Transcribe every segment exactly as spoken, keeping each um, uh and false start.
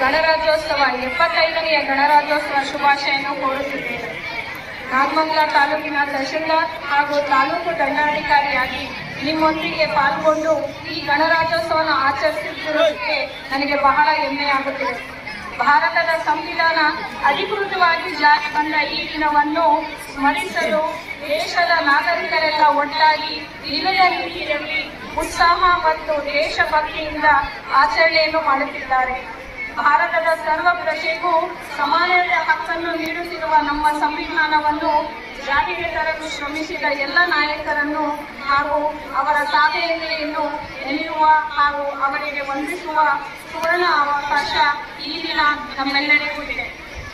ಗಣರಾಜ್ಯೋತ್ಸವ ಎಪ್ಪತ್ತೈದನೆಯ ಗಣರಾಜ್ಯೋತ್ಸವ ಶುಭಾಶಯನ್ನು ಕೋರುತ್ತಿದ್ದೇನೆ. ನಾಗಮಂಗಲ ತಾಲೂಕಿನ ತಹಶೀಲ್ದಾರ್ ಹಾಗೂ ತಾಲೂಕು ದಂಡಾಧಿಕಾರಿಯಾಗಿ ನಿಮ್ಮೊಂದಿಗೆ ಪಾಲ್ಗೊಂಡು ಈ ಗಣರಾಜ್ಯೋತ್ಸವವನ್ನು ಆಚರಿಸುತ್ತಿರುವುದಕ್ಕೆ ನನಗೆ ಬಹಳ ಹೆಮ್ಮೆಯಾಗುತ್ತಿದೆ. ಭಾರತದ ಸಂವಿಧಾನ ಅಧಿಕೃತವಾಗಿ ಜಾರಿ ಬಂದ ಈ ದಿನವನ್ನು ಸ್ಮರಿಸಲು ದೇಶದ ನಾಗರಿಕರೆಲ್ಲ ಒಟ್ಟಾಗಿ ದಿನದ ರೀತಿಯಲ್ಲಿ ಉತ್ಸಾಹ ಮತ್ತು ದೇಶಭಕ್ತಿಯಿಂದ ಆಚರಣೆಯನ್ನು ಮಾಡುತ್ತಿದ್ದಾರೆ. ಭಾರತದ ಸರ್ವ ಪ್ರಜೆಗೂ ಸಮಾನತೆಯ ಹಕ್ಕನ್ನು ನೀಡುತ್ತಿರುವ ನಮ್ಮ ಸಂವಿಧಾನವನ್ನು ಜಾರಿಗೆ ತರಲು ಶ್ರಮಿಸಿದ ಎಲ್ಲ ನಾಯಕರನ್ನು ಹಾಗೂ ಅವರ ಸಾಧನೆಯನ್ನು ನೆನೆಯುವ ಹಾಗೂ ಅವರಿಗೆ ವಂದಿಸುವ ಸುವರ್ಣ ಅವಕಾಶ ಈ ದಿನ ನಮ್ಮೆಲ್ಲರಿಗೂ ಇದೆ.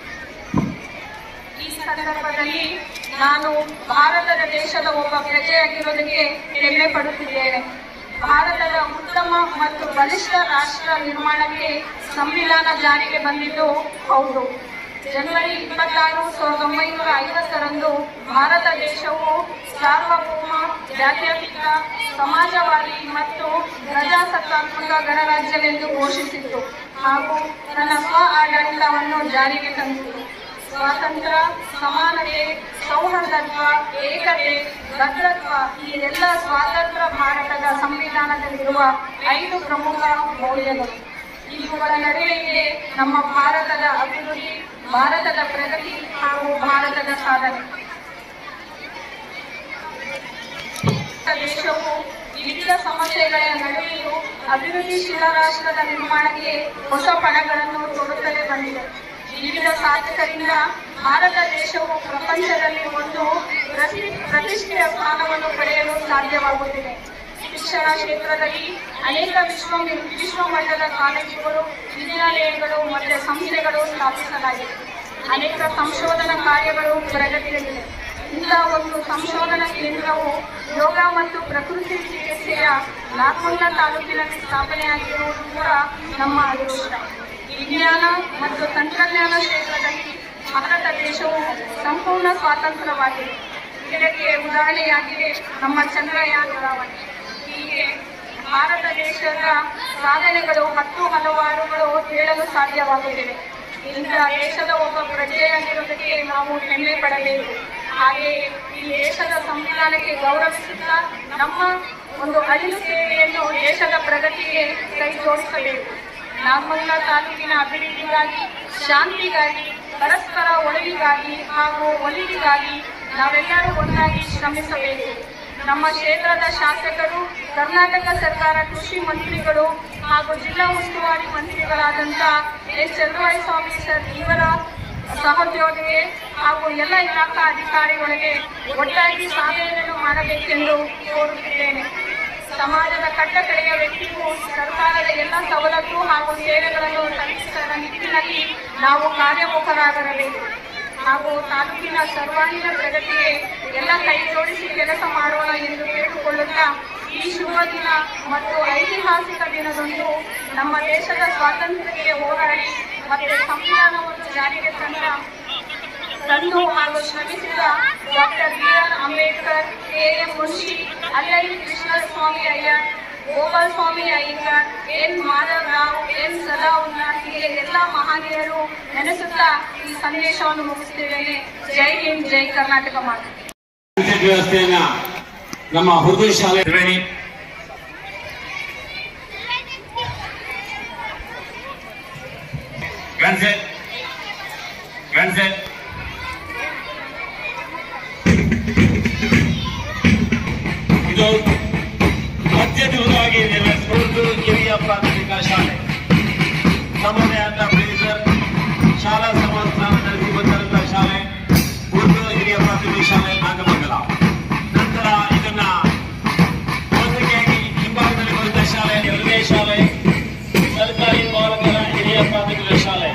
ಈ ಸಂದರ್ಭದಲ್ಲಿ ನಾನು ಭಾರತದ ದೇಶದ ಒಬ್ಬ ಪ್ರಜೆಯಾಗಿರೋದಕ್ಕೆ ಹೆಮ್ಮೆ ಪಡುತ್ತಿದ್ದೇನೆ. ಭಾರತದ ಉತ್ತಮ ಮತ್ತು ಬಲಿಷ್ಠ ರಾಷ್ಟ್ರ ನಿರ್ಮಾಣಕ್ಕೆ ಸಂವಿಧಾನ ಜಾರಿಗೆ ಬಂದಿದ್ದು ಹೌದು. ಜನವರಿ ಇಪ್ಪತ್ತಾರು ಸಾವಿರದ ಒಂಬೈನೂರ ಐವತ್ತರಂದು ಭಾರತ ದೇಶವು ಸಾರ್ವಭೌಮ, ಜಾತ್ಯತೀತ, ಸಮಾಜವಾದಿ ಮತ್ತು ಪ್ರಜಾಸತ್ತಾತ್ಮಕ ಗಣರಾಜ್ಯವೆಂದು ಘೋಷಿಸಿತ್ತು ಹಾಗೂ ತನ್ನ ಸ್ವ ಆಡಳಿತವನ್ನು ಜಾರಿಗೆ ತಂದಿತು. ಸ್ವಾತಂತ್ರ್ಯ, ಸಮಾನತೆ, ಸೌಹಾರ್ದತ್ವ, ಏಕತೆ, ಭದ್ರತ್ವ ಈ ಎಲ್ಲ ಸ್ವಾತಂತ್ರ್ಯ ಭಾರತದ ಸಂವಿಧಾನದಲ್ಲಿರುವ ಐದು ಪ್ರಮುಖ ಮೌಲ್ಯಗಳು. ಇವುಗಳ ನಡುವೆಯೇ ನಮ್ಮ ಭಾರತದ ಅಭಿವೃದ್ಧಿ, ಭಾರತದ ಪ್ರಗತಿ ಹಾಗೂ ಭಾರತದ ಸಾಧನೆ. ದೇಶವು ವಿವಿಧ ಸಮಸ್ಯೆಗಳ ನಡುವೆಯೂ ಅಭಿವೃದ್ಧಿಶೀಲ ರಾಷ್ಟ್ರದ ನಿರ್ಮಾಣಕ್ಕೆ ಹೊಸ ಪಣಗಳನ್ನು ತೊಡುತ್ತಲೇ ಬಂದಿದೆ. ವಿವಿಧ ಸಾಧಕರಿಂದ ಭಾರತ ದೇಶವು ಪ್ರಪಂಚದಲ್ಲಿ ಒಂದು ಪ್ರತಿಷ್ಠೆಯ ಸ್ಥಾನವನ್ನು ಪಡೆಯಲು ಸಾಧ್ಯವಾಗುತ್ತಿದೆ. ಶಿಕ್ಷಣ ಕ್ಷೇತ್ರದಲ್ಲಿ ಅನೇಕ ವಿಶ್ವ ವಿಶ್ವಮಟ್ಟದ ಕಾಲೇಜುಗಳು, ವಿದ್ಯಾಲಯಗಳು ಮತ್ತು ಸಂಸ್ಥೆಗಳು ಸ್ಥಾಪಿಸಲಾಗಿದೆ. ಅನೇಕ ಸಂಶೋಧನಾ ಕಾರ್ಯಗಳು ಪ್ರಗತಿಯಲ್ಲಿದೆ. ಇಂತಹ ಒಂದು ಸಂಶೋಧನಾ ಕೇಂದ್ರವು ಯೋಗ ಮತ್ತು ಪ್ರಕೃತಿ ಚಿಕಿತ್ಸೆಯ ನಾಗಮಂಗಲ ತಾಲೂಕಿನಲ್ಲಿ ಸ್ಥಾಪನೆಯಾಗಿರುವುದು ಕೂಡ ನಮ್ಮ ಅದೃಷ್ಟ. ವಿಜ್ಞಾನ ಮತ್ತು ತಂತ್ರಜ್ಞಾನ ಕ್ಷೇತ್ರದಲ್ಲಿ ಭಾರತ ದೇಶವು ಸಂಪೂರ್ಣ ಸ್ವಾತಂತ್ರ್ಯವಾಗಿದೆ. ಇದಕ್ಕೆ ಉದಾಹರಣೆಯಾಗಿದೆ ನಮ್ಮ ಚಂದ್ರಯಾನ ಉಡಾವಣೆ. ಹೀಗೆ ಭಾರತ ದೇಶದ ಸಾಧನೆಗಳು ಹತ್ತು ಹಲವಾರುಗಳು ಹೇಳಲು ಸಾಧ್ಯವಾಗುತ್ತಿದೆ. ಇಂತಹ ದೇಶದ ಒಬ್ಬ ಪ್ರಜೆಯಾಗಿರುವುದಕ್ಕೆ ನಾವು ಹೆಮ್ಮೆ ಪಡಬೇಕು. ಹಾಗೆಯೇ ಈ ದೇಶದ ಸಂವಿಧಾನಕ್ಕೆ ಗೌರವಿಸುತ್ತಾ ನಮ್ಮ ಒಂದು ಅಳಿಲು ಸೇವೆಯನ್ನು ದೇಶದ ಪ್ರಗತಿಗೆ ಕೈ ಜೋಡಿಸಬೇಕು. ನಾಗಮಂಗಲ ತಾಲೂಕಿನ ಅಭಿವೃದ್ಧಿಗಾಗಿ, ಶಾಂತಿಗಾಗಿ, ಪರಸ್ಪರ ಒಳಿತಿಗಾಗಿ ಹಾಗೂ ಒಲಿವಿಗಾಗಿ ನಾವೆಲ್ಲರೂ ಒಂದಾಗಿ ಶ್ರಮಿಸಬೇಕು. ನಮ್ಮ ಕ್ಷೇತ್ರದ ಶಾಸಕರು, ಕರ್ನಾಟಕ ಸರ್ಕಾರ ಕೃಷಿ ಮಂತ್ರಿಗಳು ಹಾಗೂ ಜಿಲ್ಲಾ ಉಸ್ತುವಾರಿ ಮಂತ್ರಿಗಳಾದಂಥ ಎಸ್ ಚಂದ್ರಸ್ವಾಮಿ ಸರ್ ಇವರ ಸಹೋದ್ಯೋಗಿಗೆ ಹಾಗೂ ಎಲ್ಲ ಇಲಾಖಾ ಅಧಿಕಾರಿಗಳಿಗೆ ಒಟ್ಟಾಗಿ ಸಾಧನೆಯನ್ನು ಮಾಡಬೇಕೆಂದು ಕೋರುತ್ತಿದ್ದೇನೆ. ಸಮಾಜದ ಕಟ್ಟಕಡೆಯ ವ್ಯಕ್ತಿಗೂ ಸರ್ಕಾರದ ಎಲ್ಲ ಸವಲತ್ತು ಹಾಗೂ ಸೇವೆಗಳನ್ನು ತಲುಪಿಸುವ ನಿಟ್ಟಿನಲ್ಲಿ ನಾವು ಕಾರ್ಯೋನ್ಮುಖರಾಗಿರಬೇಕು ಹಾಗೂ ತಾಲೂಕಿನ ಸರ್ವಾಂಗೀಣ ಪ್ರಗತಿಗೆ ಎಲ್ಲ ಕೈ ಜೋಡಿಸಿ ಕೆಲಸ ಮಾಡೋಣ ಎಂದು ಕೇಳಿಕೊಳ್ಳುತ್ತಾ ಈ ಶುಭ ದಿನ ಮತ್ತು ಐತಿಹಾಸಿಕ ದಿನದಂದು ನಮ್ಮ ದೇಶದ ಸ್ವಾತಂತ್ರ್ಯಕ್ಕೆ ಹೋರಾಡಿ ಮತ್ತು ಸಂವಿಧಾನವನ್ನು ಜಾರಿಗೆ ತಂದ ತಂದು ಹಾಗೂ ಶ್ರಮಿಸಿದ doctor B R Ambedkar, K M Munshi, Alladi Krishnaswami Iyer, Gopal Swami Ayyangar, N Madhavarao, N Salavulla ಹೀಗೆ ಎಲ್ಲ ಮಹನೀಯರು ನೆನೆಸುತ್ತಾ ಈ ಸಂದೇಶವನ್ನು ಮುಗಿಸುತ್ತೇನೆ. ಜೈ ಹಿಂದ್, ಜೈ ಕರ್ನಾಟಕ ಮಾತು. ವ್ಯವಸ್ಥೆಯನ್ನ ನಮ್ಮ ಹುರ್ದು ಶಾಲೆ ಇದು ಅತ್ಯದ್ಭುತವಾಗಿ ನಿರ್ವಹಿಸಿಕೊಂಡು ಕಿರಿಯ ಪ್ರಾಥಮಿಕ ಶಾಲೆ ನಮ್ಮದೇ ಆದ ಬ್ಲೇಸರ್ ಶಾಲಾ ಸಂಸ್ಥಾನ ನಡೆಸಿ ಬಂದಿರುವಂತಹ ಶಾಲೆ ಉರ್ದು ಹಿರಿಯ ಪ್ರಾಥಮಿಕ ಶಾಲೆ ನಾಗಮಂಗಲ. ನಂತರ ಇದನ್ನ ಹಿಂಭಾಗದಲ್ಲಿ ಬರುವಂತಹ ಶಾಲೆ ಎರಡನೇ ಶಾಲೆ ಸರ್ಕಾರಿ ಬಾಲಕರ ಹಿರಿಯ ಪ್ರಾಥಮಿಕ ಶಾಲೆ.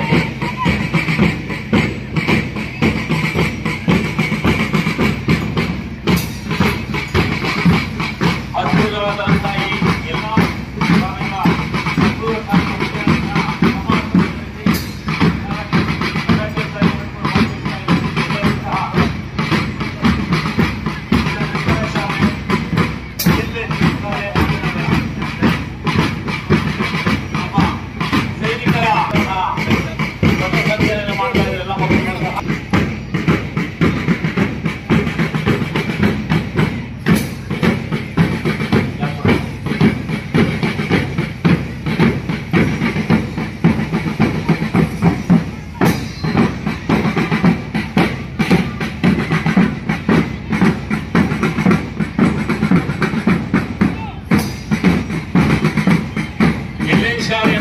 ಅದ್ಭುತವಾದಂತಹ ಈ ಎಲ್ಲ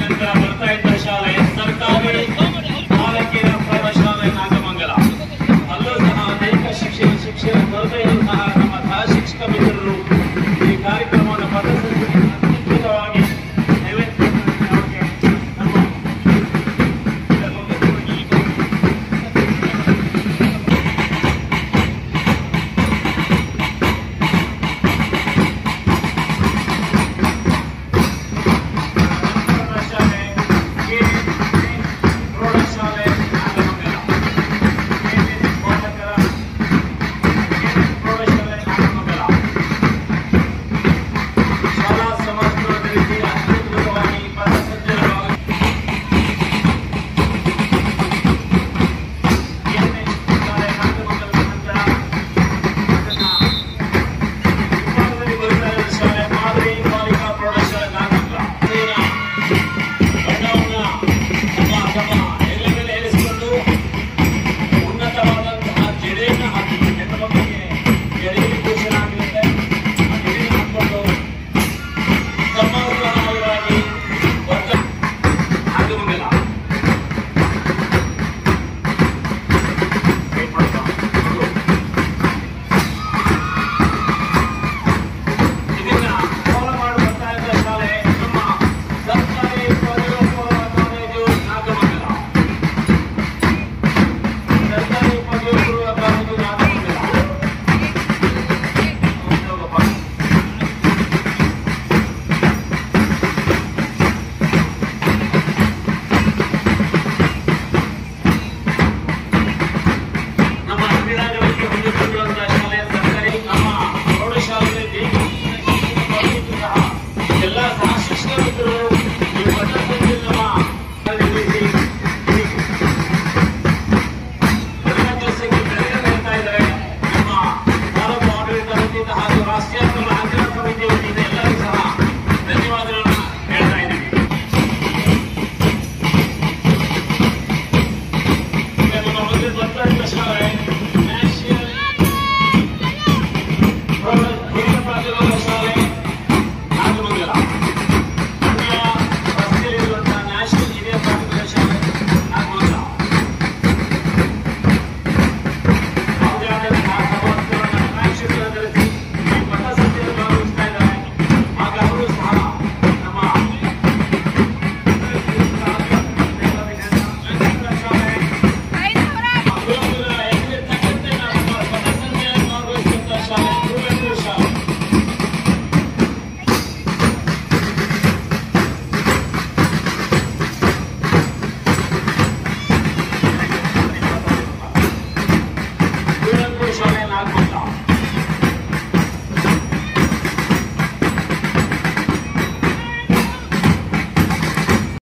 ನಂತರ